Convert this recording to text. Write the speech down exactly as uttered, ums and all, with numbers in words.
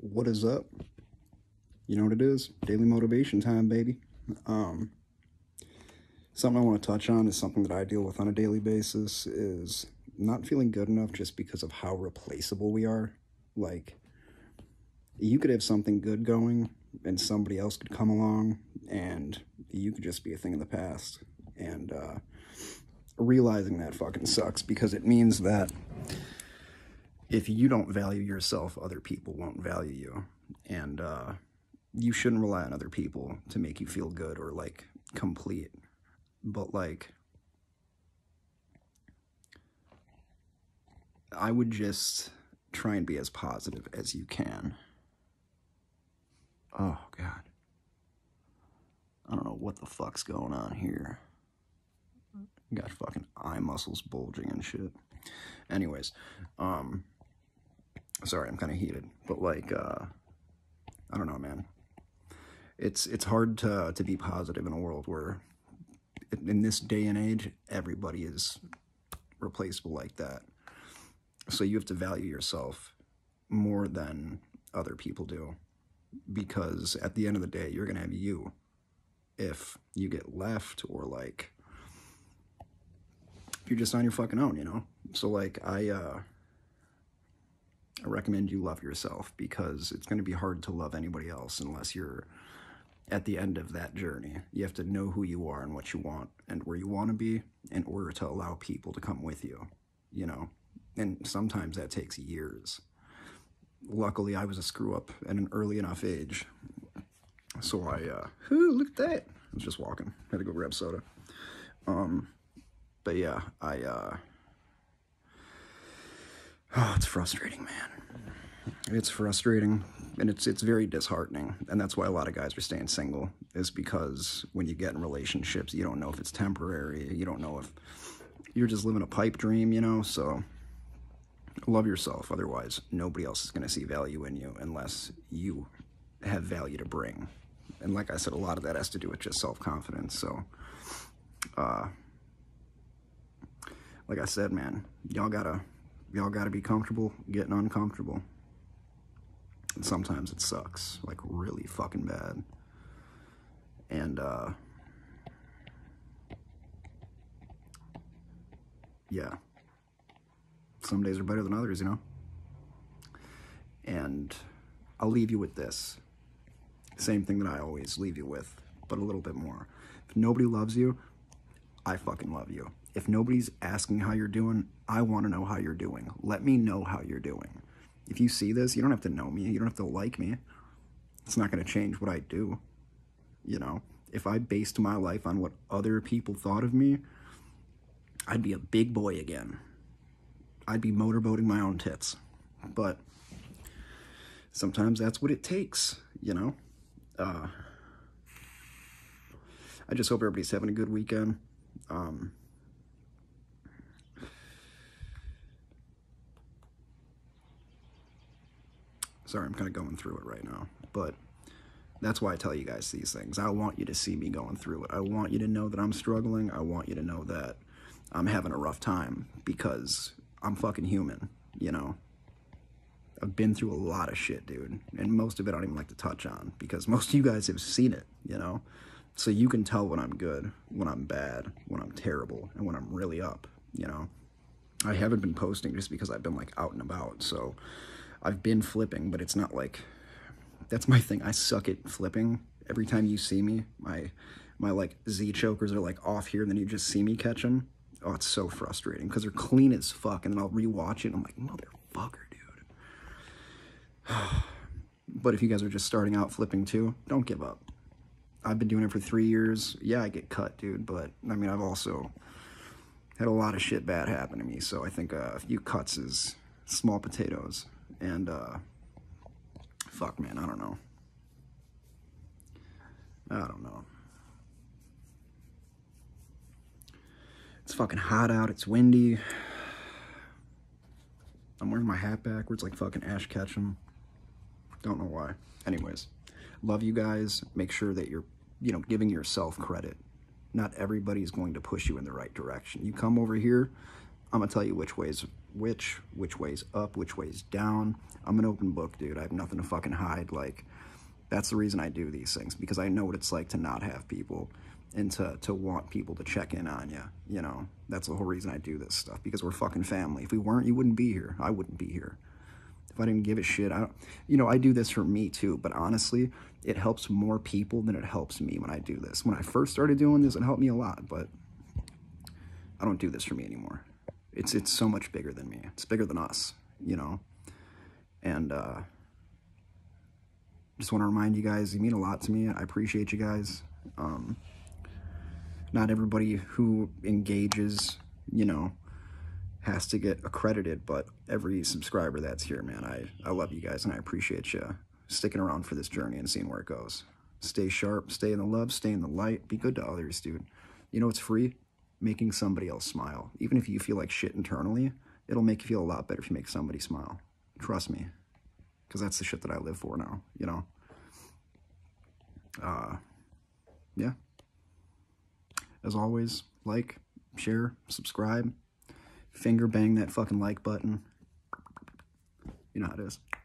What is up? You know what it is? Daily motivation time, baby. Um, something I want to touch on is something that I deal with on a daily basis is not feeling good enough just because of how replaceable we are. Like, you could have something good going and somebody else could come along and you could just be a thing of the past. And uh, realizing that fucking sucks because it means that if you don't value yourself, other people won't value you. And uh, you shouldn't rely on other people to make you feel good or, like, complete. But, like, I would just try and be as positive as you can. Oh, God. I don't know what the fuck's going on here. Got fucking eye muscles bulging and shit. Anyways, um... sorry, I'm kind of heated, but like, uh, I don't know, man. It's it's hard to to be positive in a world where, in this day and age, everybody is replaceable like that. So you have to value yourself more than other people do, because at the end of the day, you're gonna have you. If you get left, or like, if you're just on your fucking own, you know. So like, I. uh I recommend you love yourself, because it's going to be hard to love anybody else unless you're at the end of that journey. You have to know who you are and what you want and where you want to be in order to allow people to come with you, you know? And sometimes that takes years. Luckily, I was a screw-up at an early enough age. So I, uh, ooh, look at that. I was just walking. Had to go grab soda. Um, but yeah, I, uh... oh, it's frustrating, man. It's frustrating, and it's it's very disheartening, and that's why a lot of guys are staying single, is because when you get in relationships, you don't know if it's temporary, you don't know if you're just living a pipe dream, you know, so love yourself, otherwise nobody else is going to see value in you unless you have value to bring. And like I said, a lot of that has to do with just self-confidence, so, uh, like I said, man, y'all gotta... Y'all gotta be comfortable getting uncomfortable. And sometimes it sucks, like really fucking bad. And, uh, yeah. Some days are better than others, you know? And I'll leave you with this. Same thing that I always leave you with, but a little bit more. If nobody loves you, I fucking love you. If nobody's asking how you're doing, I want to know how you're doing. Let me know how you're doing. If you see this, you don't have to know me. You don't have to like me. It's not going to change what I do. You know, if I based my life on what other people thought of me, I'd be a big boy again. I'd be motorboating my own tits. But sometimes that's what it takes, you know? Uh, I just hope everybody's having a good weekend. Um... Sorry, I'm kind of going through it right now, but that's why I tell you guys these things. I want you to see me going through it. I want you to know that I'm struggling. I want you to know that I'm having a rough time, because I'm fucking human, you know? I've been through a lot of shit, dude, and most of it I don't even like to touch on, because most of you guys have seen it, you know? So you can tell when I'm good, when I'm bad, when I'm terrible, and when I'm really up, you know? I haven't been posting just because I've been, like, out and about, so... I've been flipping, but it's not like, that's my thing. I suck at flipping. Every time you see me, my, my like, Z chokers are, like, off here, and then you just see me catch them. Oh, it's so frustrating, because they're clean as fuck, and then I'll rewatch it, and I'm like, motherfucker, dude. But if you guys are just starting out flipping, too, don't give up. I've been doing it for three years. Yeah, I get cut, dude, but, I mean, I've also had a lot of shit bad happen to me, so I think uh, a few cuts is small potatoes. And, uh, fuck, man, I don't know. I don't know. It's fucking hot out, it's windy. I'm wearing my hat backwards like fucking Ash Ketchum. Don't know why. Anyways, love you guys. Make sure that you're, you know, giving yourself credit. Not everybody's going to push you in the right direction. You come over here, I'm gonna tell you which ways which, which way's up, which way's down. I'm an open book, dude. I have nothing to fucking hide. Like, that's the reason I do these things, because I know what it's like to not have people and to, to want people to check in on you, you know? That's the whole reason I do this stuff, because we're fucking family. If we weren't, you wouldn't be here. I wouldn't be here. If I didn't give a shit, I don't, you know, I do this for me too, but honestly, it helps more people than it helps me when I do this. When I first started doing this, it helped me a lot, but I don't do this for me anymore. It's, it's so much bigger than me. It's bigger than us, you know? And, uh, just want to remind you guys, you mean a lot to me. I appreciate you guys. Um, not everybody who engages, you know, has to get accredited, but every subscriber that's here, man, I, I love you guys, and I appreciate you sticking around for this journey and seeing where it goes. Stay sharp, stay in the love, stay in the light, be good to others, dude. You know, it's free. Making somebody else smile. Even if you feel like shit internally, it'll make you feel a lot better if you make somebody smile. Trust me. Because that's the shit that I live for now, you know? Uh, yeah. As always, like, share, subscribe, finger bang that fucking like button. You know how it is.